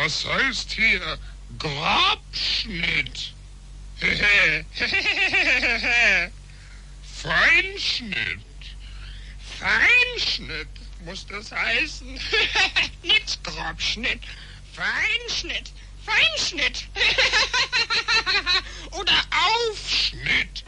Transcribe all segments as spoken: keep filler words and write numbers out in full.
Das heißt hier Grabschnitt. Feinschnitt. Feinschnitt muss das heißen. Nicht Grabschnitt. Feinschnitt. Feinschnitt. Oder Aufschnitt.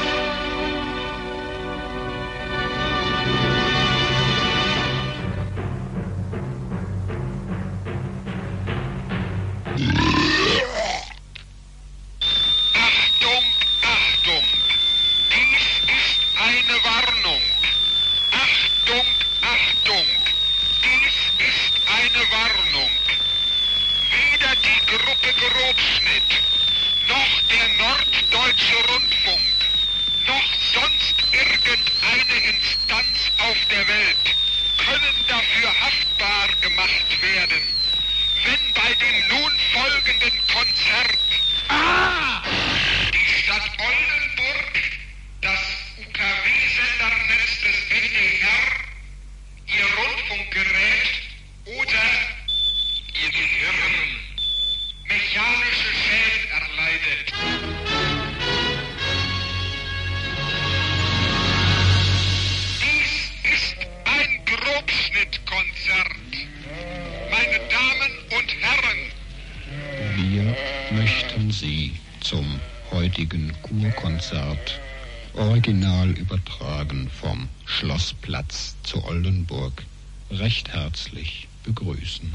Achtung, Achtung! Dies ist eine Warnung. Achtung, Achtung! Dies ist eine Warnung. Weder die Gruppe Grobschnitt, noch der Norddeutsche Rundfunk, noch sonst irgendeine Instanz auf der Welt können dafür haftbar gemacht werden, wenn bei dem nun folgenden Konzert Ah! die Stadt Oldenburg, das U K W-Sendernetz des W D R, ihr Rundfunkgerät oder ihr Gehirn mechanische Schäden erleidet. Dies ist ein Grobschnittkonzert. Meine Damen und Herren, Wir möchten Sie zum heutigen Kurkonzert original übertragen vom Schlossplatz zu Oldenburg recht herzlich begrüßen.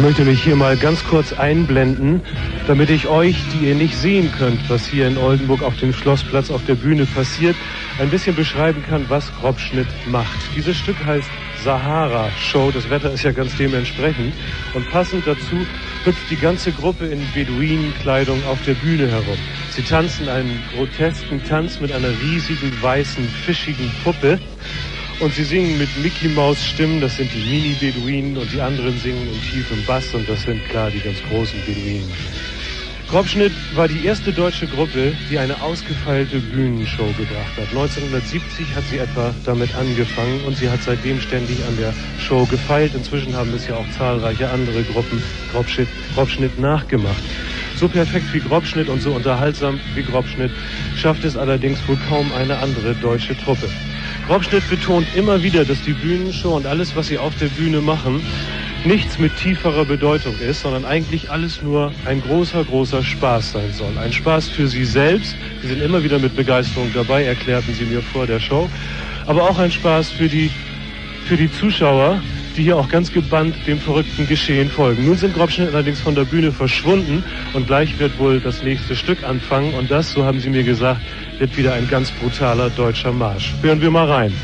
möchte mich hier mal ganz kurz einblenden, damit ich euch, die ihr nicht sehen könnt, was hier in Oldenburg auf dem Schlossplatz auf der Bühne passiert, ein bisschen beschreiben kann, was Grobschnitt macht. Dieses Stück heißt Sahara Show, das Wetter ist ja ganz dementsprechend, und passend dazu hüpft die ganze Gruppe in Beduinenkleidung auf der Bühne herum. Sie tanzen einen grotesken Tanz mit einer riesigen, weißen, fischigen Puppe. Und sie singen mit Mickey-Maus-Stimmen, das sind die Mini-Beduinen, und die anderen singen in tiefem Bass, und das sind klar die ganz großen Beduinen. Grobschnitt war die erste deutsche Gruppe, die eine ausgefeilte Bühnenshow gebracht hat. neunzehnhundertsiebzig hat sie etwa damit angefangen, und sie hat seitdem ständig an der Show gefeilt. Inzwischen haben es ja auch zahlreiche andere Gruppen Grobschnitt, Grobschnitt nachgemacht. So perfekt wie Grobschnitt und so unterhaltsam wie Grobschnitt schafft es allerdings wohl kaum eine andere deutsche Truppe. Grobschnitt betont immer wieder, dass die Bühnenshow und alles, was sie auf der Bühne machen, nichts mit tieferer Bedeutung ist, sondern eigentlich alles nur ein großer, großer Spaß sein soll. Ein Spaß für sie selbst, sie sind immer wieder mit Begeisterung dabei, erklärten sie mir vor der Show, aber auch ein Spaß für die, für die Zuschauer, die hier auch ganz gebannt dem verrückten Geschehen folgen. Nun sind Grobschnitt allerdings von der Bühne verschwunden, und gleich wird wohl das nächste Stück anfangen, und das, so haben sie mir gesagt, wird wieder ein ganz brutaler deutscher Marsch. Hören wir mal rein.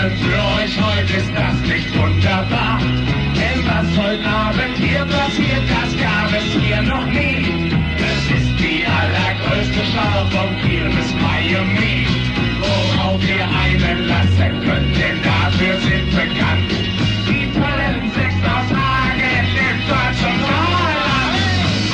Abend für euch, heute ist das nicht wunderbar. Denn was heute Abend hier passiert, das gab es hier noch nie. Es ist die allergrößte Schau von Kiel bis Miami. Worauf ihr einen lassen könnt, denn dafür sind bekannt die tollen Sex aus Hagen im deutschen Vorland.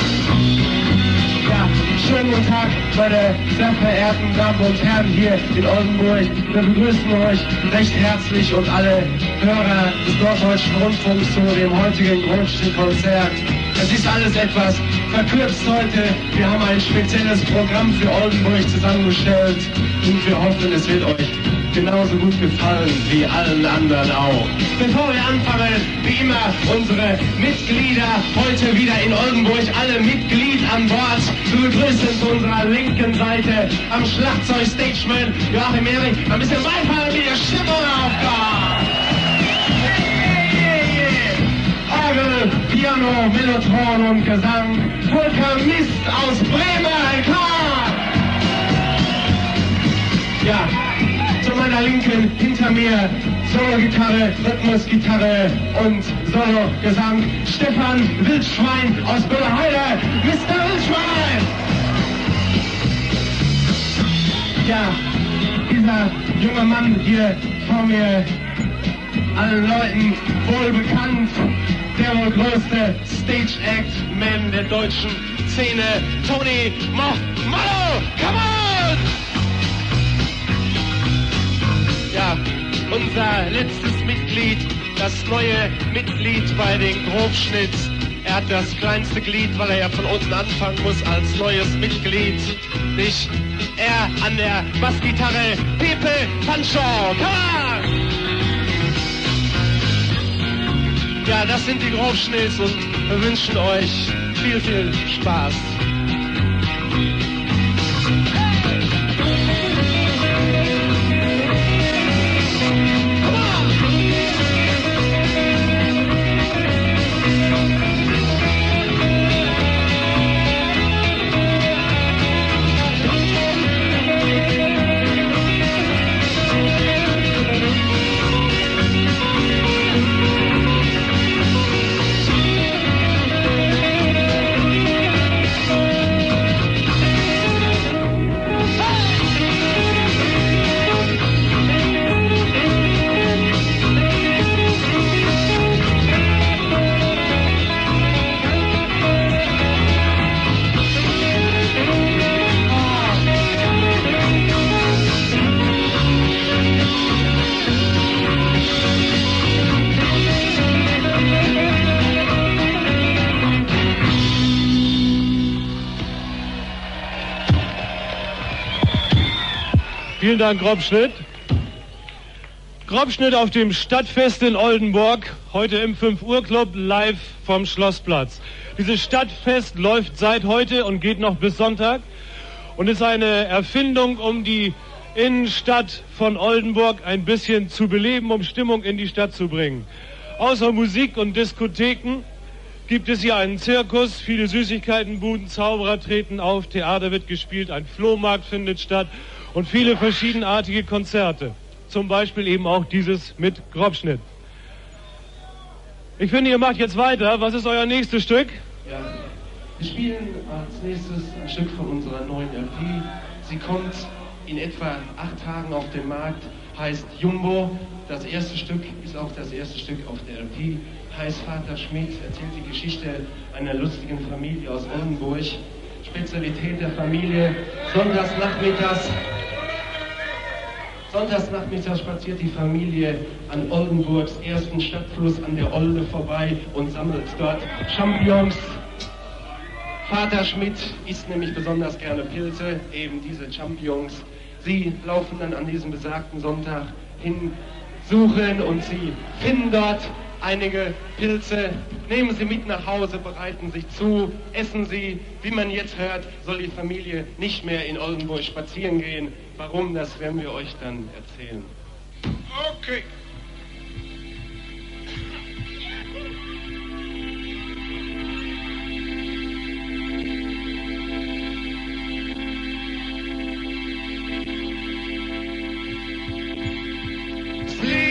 Ja, schönen guten Tag, meine sehr verehrten Damen und Herren hier in Oldenburg. Wir begrüßen euch recht herzlich und alle Hörer des Norddeutschen Rundfunks zu dem heutigen Grobschnitt-Konzert. Es ist alles etwas verkürzt heute. Wir haben ein spezielles Programm für Oldenburg zusammengestellt und wir hoffen, es wird euch genauso gut gefallen wie allen anderen auch. Bevor wir anfangen, wie immer unsere Mitglieder heute wieder in Oldenburg, alle Mitglied an Bord. Wir begrüßen zu unserer linken Seite am Schlagzeug Stageman Joachim Erich. Ein bisschen Beifall, wie die Stimmung aufkommt. Orgel, Piano, Mellotron und Gesang. Volker Mist aus Bremen, komm! Ja, zu meiner Linken, hinter mir, Solo-Gitarre, Rhythmus-Gitarre und Solo-Gesang. Stefan Wildschwein aus Büllerheide, Mister Wildschwein! Ja, dieser junge Mann hier vor mir, allen Leuten wohl bekannt, der wohl größte Stage-Act-Man der deutschen Szene, Tony Mollo, come on! Ja, unser letztes Mitglied, das neue Mitglied bei den Grobschnitts. Er hat das kleinste Glied, weil er ja von unten anfangen muss als neues Mitglied. Nicht er an der Bassgitarre, Pepe Pancho, come on! Ja, das sind die Grobschnitts und wir wünschen euch viel, viel Spaß. Vielen Dank, Grobschnitt. Grobschnitt auf dem Stadtfest in Oldenburg, heute im fünf Uhr Club, live vom Schlossplatz. Dieses Stadtfest läuft seit heute und geht noch bis Sonntag und ist eine Erfindung, um die Innenstadt von Oldenburg ein bisschen zu beleben, um Stimmung in die Stadt zu bringen. Außer Musik und Diskotheken gibt es hier einen Zirkus, viele Süßigkeitenbuden, Zauberer treten auf, Theater wird gespielt, ein Flohmarkt findet statt und viele verschiedenartige Konzerte. Zum Beispiel eben auch dieses mit Grobschnitt. Ich finde, ihr macht jetzt weiter. Was ist euer nächstes Stück? Ja, wir spielen als nächstes ein Stück von unserer neuen L P. Sie kommt in etwa acht Tagen auf den Markt, heißt Jumbo. Das erste Stück ist auch das erste Stück auf der L P. Heißt Vater Schmidt, erzählt die Geschichte einer lustigen Familie aus Oldenburg. Spezialität der Familie, Sonntagsnachmittags. Sonntagsnachmittags spaziert die Familie an Oldenburgs ersten Stadtfluss an der Olde vorbei und sammelt dort Champignons. Vater Schmidt isst nämlich besonders gerne Pilze, eben diese Champignons. Sie laufen dann an diesem besagten Sonntag hin, suchen und sie finden dort einige Pilze, nehmen sie mit nach Hause, bereiten sich zu, essen sie. Wie man jetzt hört, soll die Familie nicht mehr in Oldenburg spazieren gehen. Warum, das werden wir euch dann erzählen. Okay. Sleep.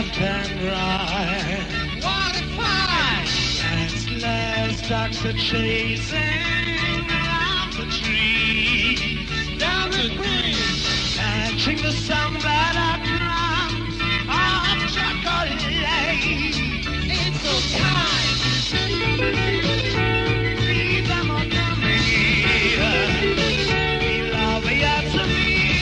left and right. What a fight! Senseless ducks are chasing around the trees, down the green, catching the sunbird drums of chocolate. It's so kind. Leave them all coming. We love you to me.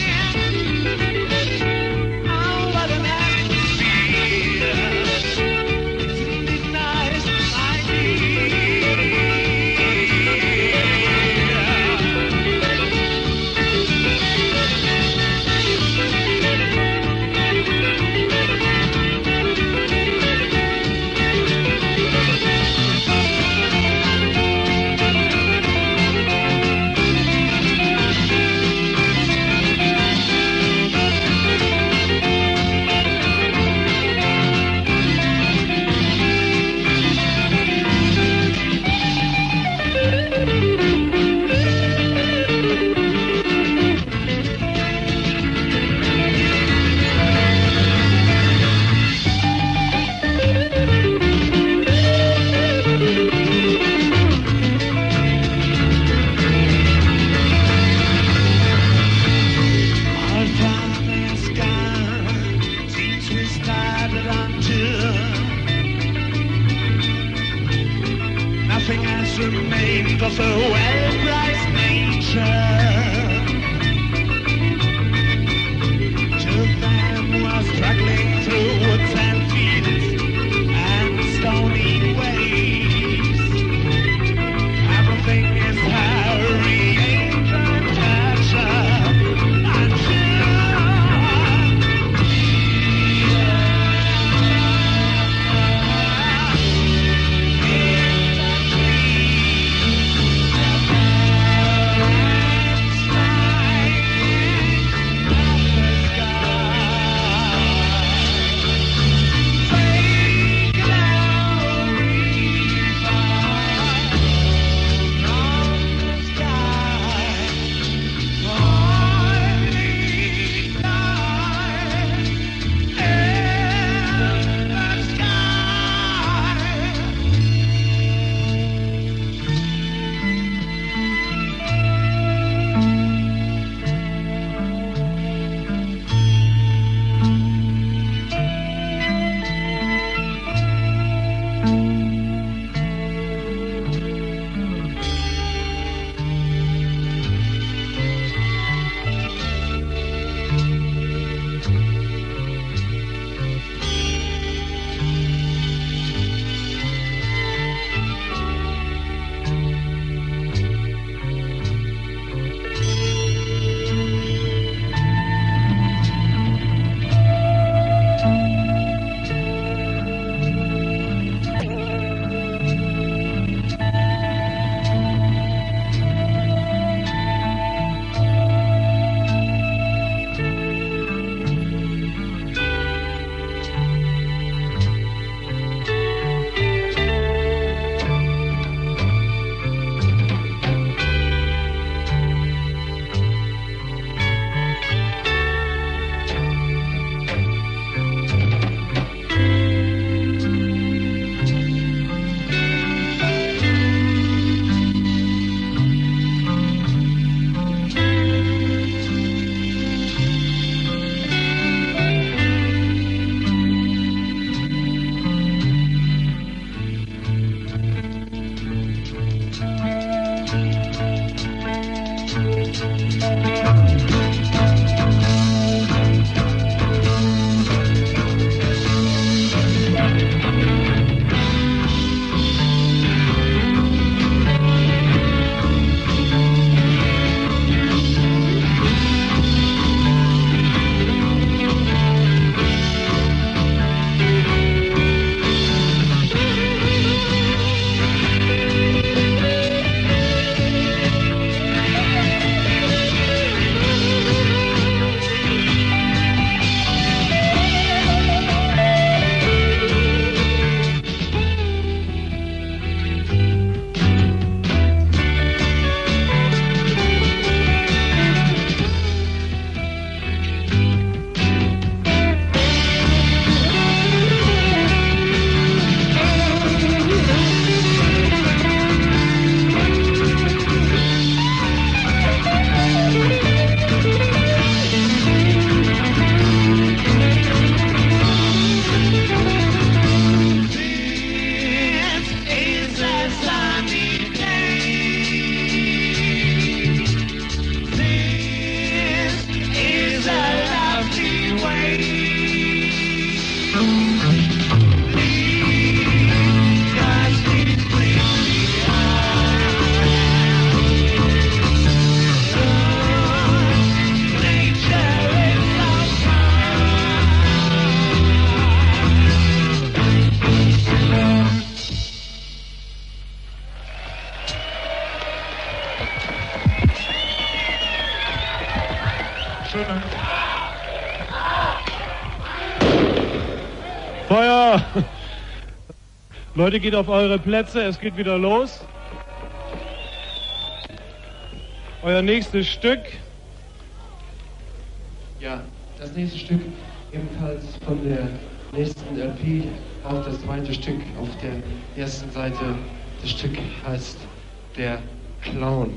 Nothing has remained of a well-prized nature. To them who are struggling through woods and fields and stony ways, everything is hurry, ancient culture, and sure. Feuer! Leute, geht auf eure Plätze, es geht wieder los. Euer nächstes Stück. Ja, das nächste Stück ebenfalls von der nächsten L P, auch das zweite Stück auf der ersten Seite. Das Stück heißt Der Clown.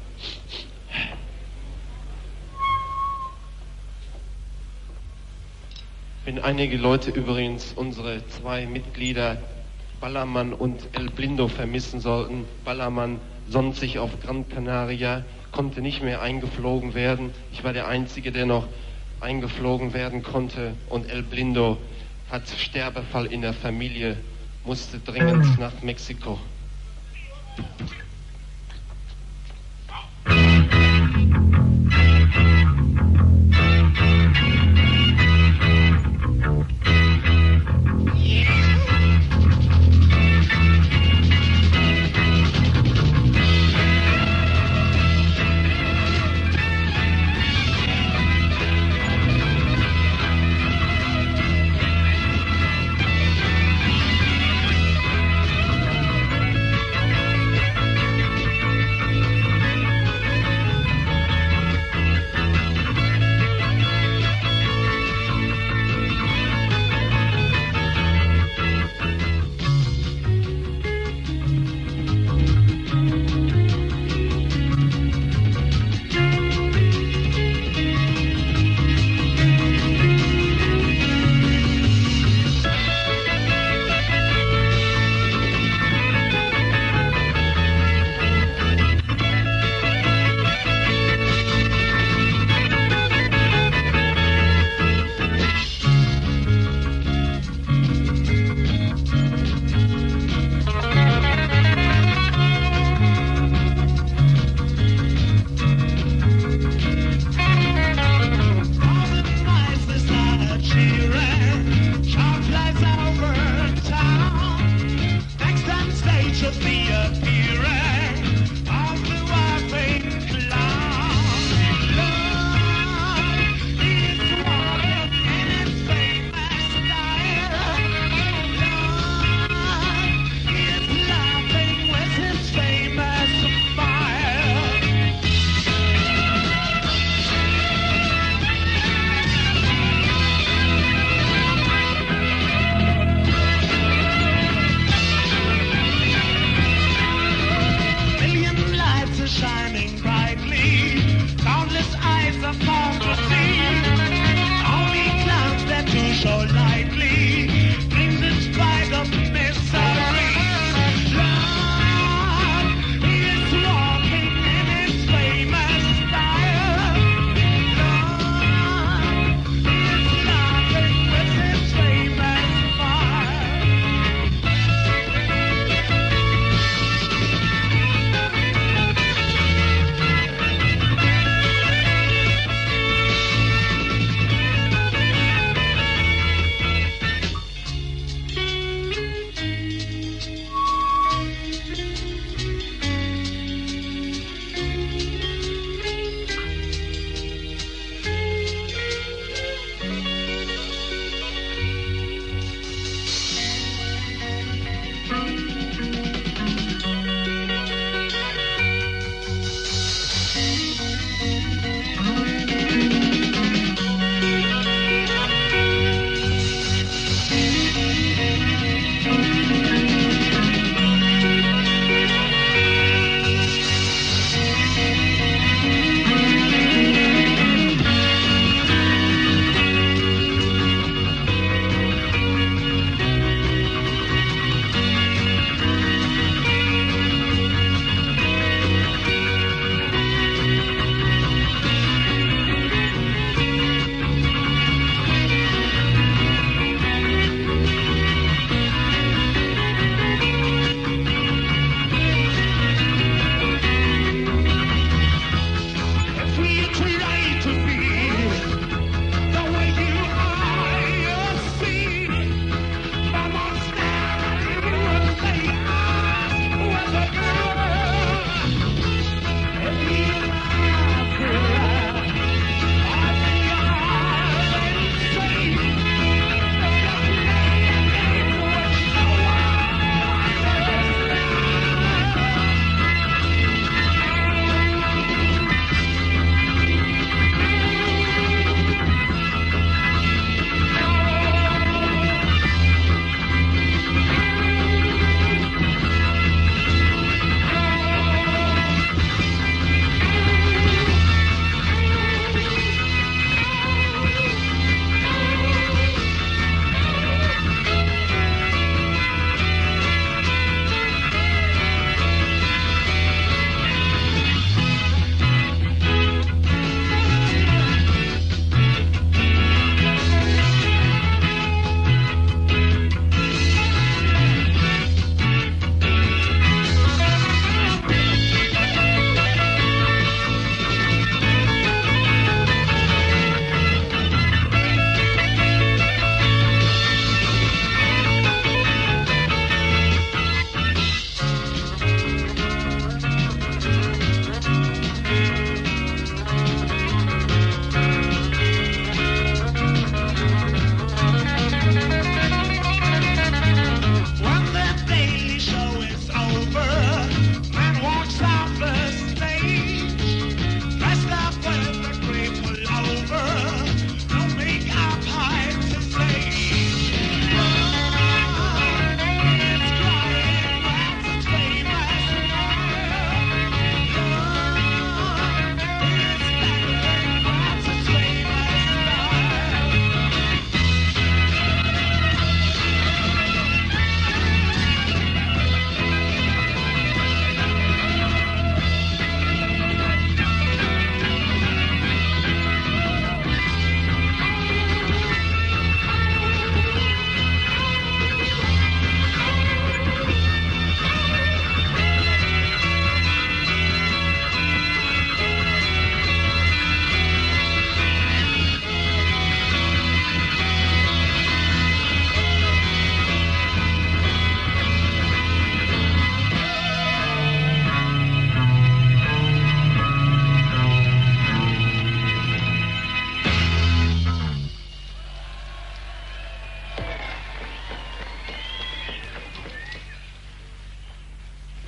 Wenn einige Leute übrigens unsere zwei Mitglieder Ballermann und El Blindo vermissen sollten, Ballermann sonnt sich auf Gran Canaria, konnte nicht mehr eingeflogen werden. Ich war der Einzige, der noch eingeflogen werden konnte, und El Blindo hat Sterbefall in der Familie, musste dringend nach Mexiko.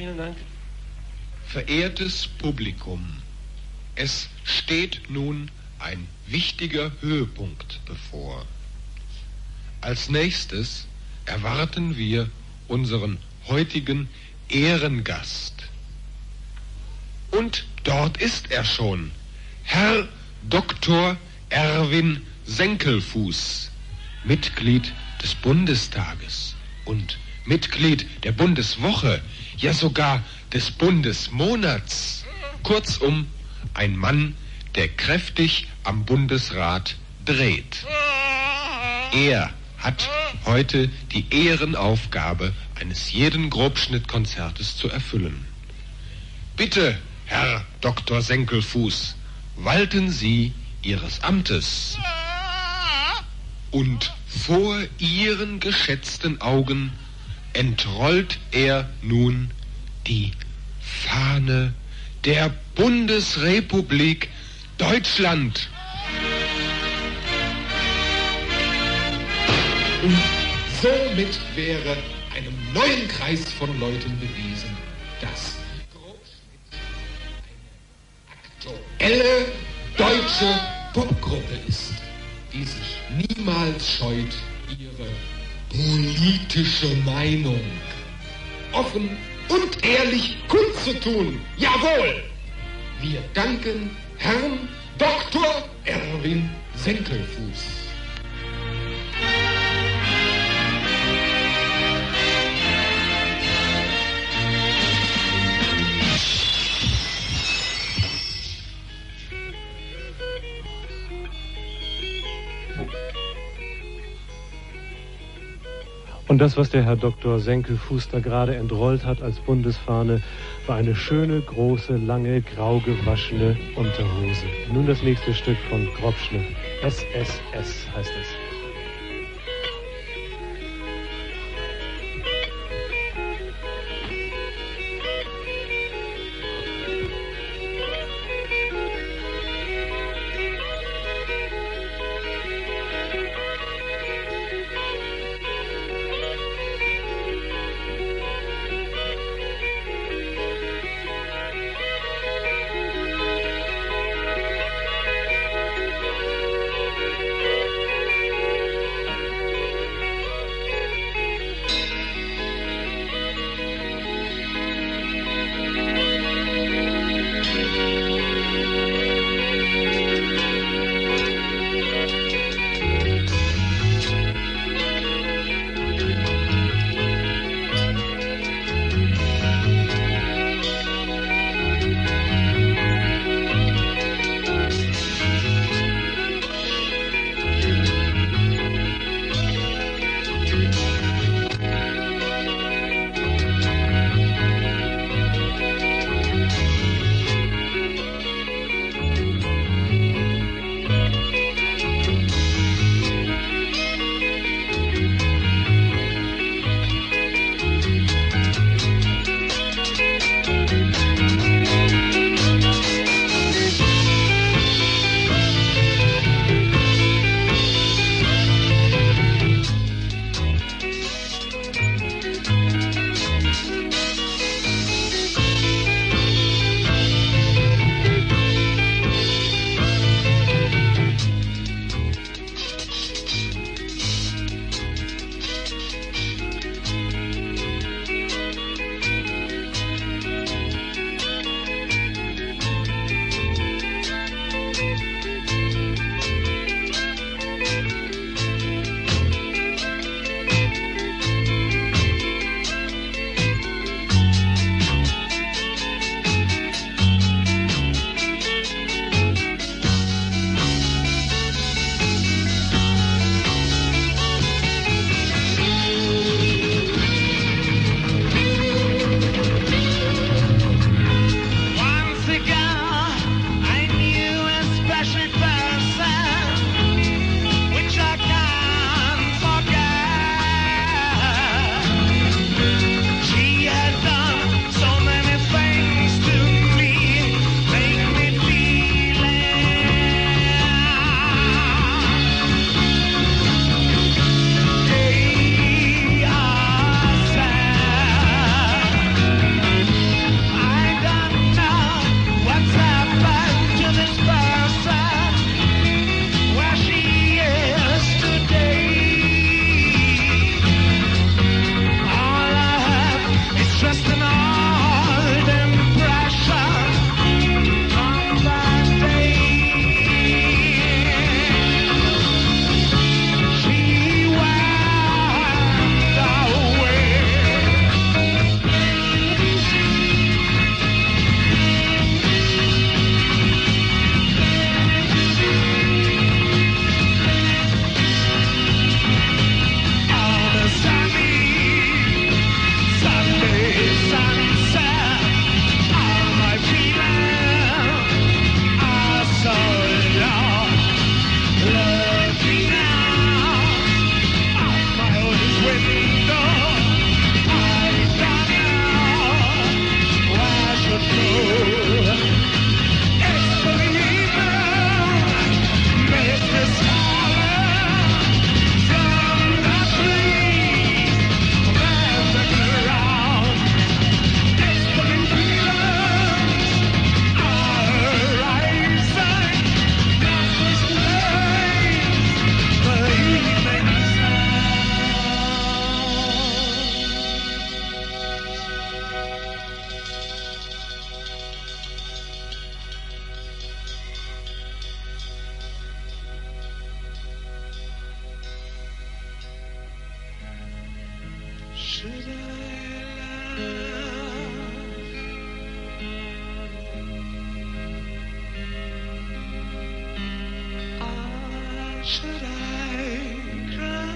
Vielen Dank. Verehrtes Publikum, es steht nun ein wichtiger Höhepunkt bevor. Als nächstes erwarten wir unseren heutigen Ehrengast. Und dort ist er schon, Herr Doktor Erwin Senkelfuß, Mitglied des Bundestages und Mitglied der Bundeswoche, ja sogar des Bundesmonats. Kurzum, ein Mann, der kräftig am Bundesrat dreht. Er hat heute die Ehrenaufgabe eines jeden Grobschnittkonzertes zu erfüllen. Bitte, Herr Doktor Senkelfuß, walten Sie Ihres Amtes. Und vor Ihren geschätzten Augen entrollt er nun die Fahne der Bundesrepublik Deutschland. Und somit wäre einem neuen Kreis von Leuten bewiesen, dass Grobschnitt eine aktuelle deutsche Popgruppe ist, die sich niemals scheut, ihre politische Meinung offen und ehrlich kundzutun. Jawohl! Wir danken Herrn Doktor Erwin Senkelfuß. Und das, was der Herr Doktor Senkelfuß da gerade entrollt hat als Bundesfahne, war eine schöne, große, lange, grau gewaschene Unterhose. Nun das nächste Stück von Grobschnitt. S S S heißt es. should I laugh? Or should I cry?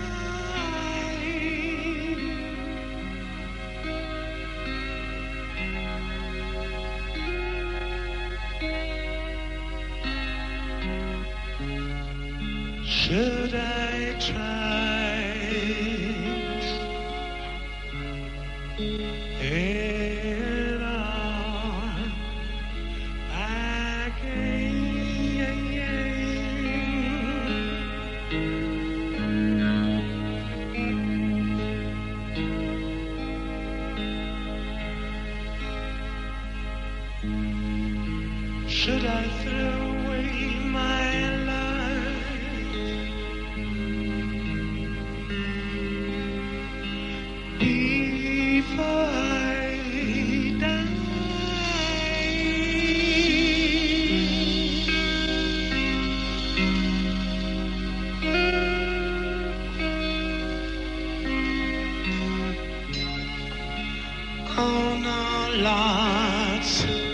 Should I try it on again? Should I throw away my life before I die? Oh no, lots